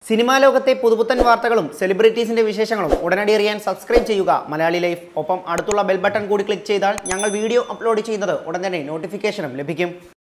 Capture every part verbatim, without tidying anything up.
Cinema ലോകത്തെ പുതുപുത്തൻ വാർത്തകളും സെലിബ്രിറ്റീസിന്റെ വിശേഷങ്ങളും ഉടനടി അറിയാൻ സബ്സ്ക്രൈബ് ചെയ്യുക മലയാളി ലൈഫ്. ഒപ്പം അടുത്തുള്ള ബെൽ ബട്ടൺ കൂടി ക്ലിക്ക് ചെയ്താൽ ഞങ്ങൾ വീഡിയോ അപ്ലോഡ് ചെയ്യുന്നത് ഉടൻ തന്നെ നോട്ടിഫിക്കേഷനും ലഭിക്കും.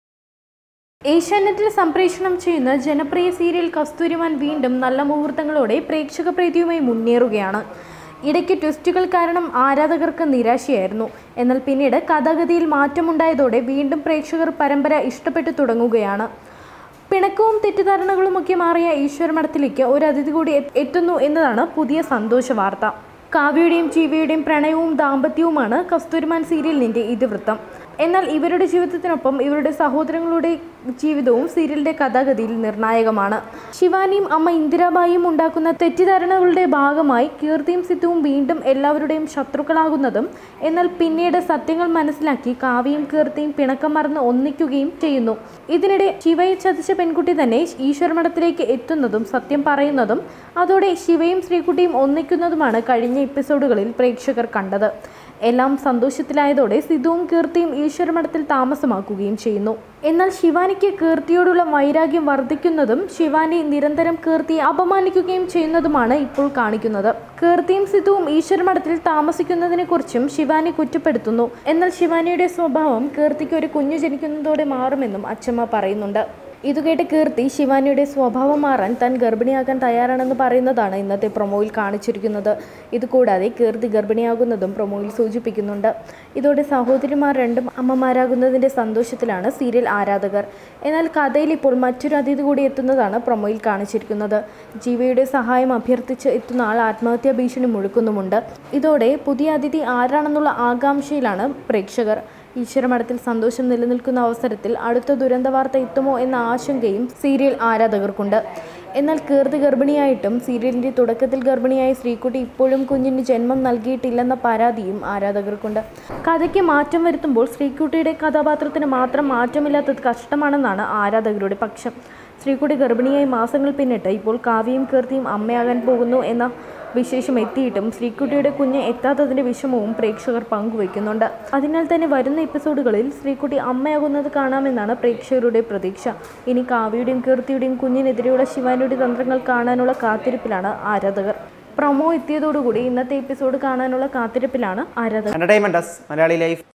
ഏഷ്യാനെറ്റിൽ സംപ്രേഷണം ചെയ്യുന്ന ജനപ്രിയ സീരിയൽ കസ്തൂരിമാൻ വീണ്ടും നല്ല മുഹൂർത്തങ്ങളോടെ പ്രേക്ഷക പ്രീതിയുമായി മുന്നേറുകയാണ്. ഇടയ്ക്ക് ട്വിസ്റ്റുകൾ കാരണം ആരാധകർക്ക് നിരാശയായിരുന്നു. എന്നാൽ പിന്നീട് കഥാഗതിയിൽ മാറ്റമുണ്ടായതോടെ വീണ്ടും പ്രേക്ഷകർ പരമ്പര ഇഷ്ടപ്പെട്ടു തുടങ്ങുകയാണ്. പിണക്കവും തെറ്റിദ്ധാരണകളുമൊക്കെ മാറിയ ഈശ്വരമഠത്തിലേക്ക് ഒരു അതിഥി കൂടി എത്തുന്നു എന്നതാണ് പുതിയ സന്തോഷ വാർത്ത. കാവ്യയുടെയും ജീവയുടെയും പ്രണയവും ദാമ്പത്യവുമാണ് കസ്തൂരിമാൻ സീരിയലിൻ്റെ ഇതിവൃത്തം. എന്നാൽ ഇവരുടെ ജീവിതത്തിനൊപ്പം ഇവരുടെ സഹോദരങ്ങളുടെ ജീവിതവും സീരിയലിൻ്റെ കഥാഗതിയിൽ നിർണായകമാണ്. ശിവാനിയും അമ്മ ഇന്ദിരാബായിയും ഉണ്ടാക്കുന്ന തെറ്റിദ്ധാരണകളുടെ ഭാഗമായി കീർത്തിയും സിത്തുവും വീണ്ടും എല്ലാവരുടെയും ശത്രുക്കളാകുന്നതും എന്നാൽ പിന്നീട് സത്യങ്ങൾ മനസ്സിലാക്കി കാവ്യയും കീർത്തിയും പിണക്കം മറന്ന് ഒന്നിക്കുകയും ചെയ്യുന്നു. ഇതിനിടെ ശിവയെ ചതിച്ച പെൺകുട്ടി തന്നെ ഈശ്വരമഠത്തിലേക്ക് എത്തുന്നതും സത്യം പറയുന്നതും അതോടെ ശിവയും ശ്രീകുട്ടിയും ഒന്നിക്കുന്നതുമാണ് കഴിഞ്ഞ എപ്പിസോഡുകളിൽ പ്രേക്ഷകർ കണ്ടത്. എല്ലാം സന്തോഷത്തിലായതോടെ സിദ്ധുവും കീർത്തിയും ഈശ്വരമഠത്തിൽ താമസമാക്കുകയും ചെയ്യുന്നു. എന്നാൽ ശിവാനിക്ക് കീർത്തിയോടുള്ള വൈരാഗ്യം വർദ്ധിക്കുന്നതും ശിവാനി നിരന്തരം കീർത്തിയെ അപമാനിക്കുകയും ചെയ്യുന്നതുമാണ് ഇപ്പോൾ കാണിക്കുന്നത്. കീർത്തിയും സിദ്ധുവും ഈശ്വരമഠത്തിൽ താമസിക്കുന്നതിനെക്കുറിച്ചും ശിവാനി കുറ്റപ്പെടുത്തുന്നു. എന്നാൽ ശിവാനിയുടെ സ്വഭാവം കീർത്തിക്ക് ഒരു കുഞ്ഞു ജനിക്കുന്നതോടെ മാറുമെന്നും അച്ഛമ്മ പറയുന്നുണ്ട്. ഇതുകേട്ട് കീർത്തി ശിവാനിയുടെ സ്വഭാവം മാറാൻ താൻ ഗർഭിണിയാകാൻ തയ്യാറാണെന്ന് പറയുന്നതാണ് ഇന്നത്തെ പ്രൊമോയിൽ കാണിച്ചിരിക്കുന്നത്. ഇതുകൂടാതെ കീർത്തി ഗർഭിണിയാകുന്നതും പ്രൊമോയിൽ സൂചിപ്പിക്കുന്നുണ്ട്. ഇതോടെ സഹോദരിമാർ രണ്ടും അമ്മമാരാകുന്നതിൻ്റെ സന്തോഷത്തിലാണ് സീരിയൽ ആരാധകർ. എന്നാൽ കഥയിൽ ഇപ്പോൾ മറ്റൊരു അതിഥി കൂടി എത്തുന്നതാണ് പ്രൊമോയിൽ കാണിച്ചിരിക്കുന്നത്. ജീവയുടെ സഹായം അഭ്യർത്ഥിച്ച് എത്തുന്ന ആൾ ആത്മഹത്യാ ഭീഷണി മുഴക്കുന്നുമുണ്ട്. ഇതോടെ പുതിയ അതിഥി ആരാണെന്നുള്ള ആകാംക്ഷയിലാണ് പ്രേക്ഷകർ. ഈശ്വരമഠത്തിൽ സന്തോഷം നിലനിൽക്കുന്ന അവസരത്തിൽ അടുത്ത ദുരന്ത വാർത്ത എത്തുമോ എന്ന ആശങ്കയും സീരിയൽ ആരാധകർക്കുണ്ട്. എന്നാൽ കീർത്തി ഗർഭിണിയായിട്ടും സീരിയലിൻ്റെ തുടക്കത്തിൽ ഗർഭിണിയായ ശ്രീകുട്ടി ഇപ്പോഴും കുഞ്ഞിന് ജന്മം നൽകിയിട്ടില്ലെന്ന പരാതിയും ആരാധകർക്കുണ്ട്. കഥയ്ക്ക് മാറ്റം വരുത്തുമ്പോൾ ശ്രീകുട്ടിയുടെ കഥാപാത്രത്തിന് മാത്രം മാറ്റമില്ലാത്തത് കഷ്ടമാണെന്നാണ് ആരാധകരുടെ പക്ഷം. ശ്രീകുട്ടി ഗർഭിണിയായി മാസങ്ങൾ പിന്നിട്ട് ഇപ്പോൾ കാവ്യയും കീർത്തിയും അമ്മയാകാൻ പോകുന്നു എന്ന വിശേഷം എത്തിയിട്ടും ശ്രീകുട്ടിയുടെ കുഞ്ഞ് എത്താത്തതിൻ്റെ വിഷമവും പ്രേക്ഷകർ പങ്കുവയ്ക്കുന്നുണ്ട്. അതിനാൽ തന്നെ വരുന്ന എപ്പിസോഡുകളിൽ ശ്രീകുട്ടി അമ്മയാകുന്നത് കാണാമെന്നാണ് പ്രേക്ഷകരുടെ പ്രതീക്ഷ. ഇനി കാവ്യയുടെയും കീർത്തിയുടെയും കുഞ്ഞിനെതിരെയുള്ള ശിവാനിയുടെ തന്ത്രങ്ങൾ കാണാനുള്ള കാത്തിരിപ്പിലാണ് ആരാധകർ. പ്രൊമോ എത്തിയതോടുകൂടി ഇന്നത്തെ എപ്പിസോഡ് കാണാനുള്ള കാത്തിരിപ്പിലാണ് ആരാധകർ. Entertainment desk Malayali life.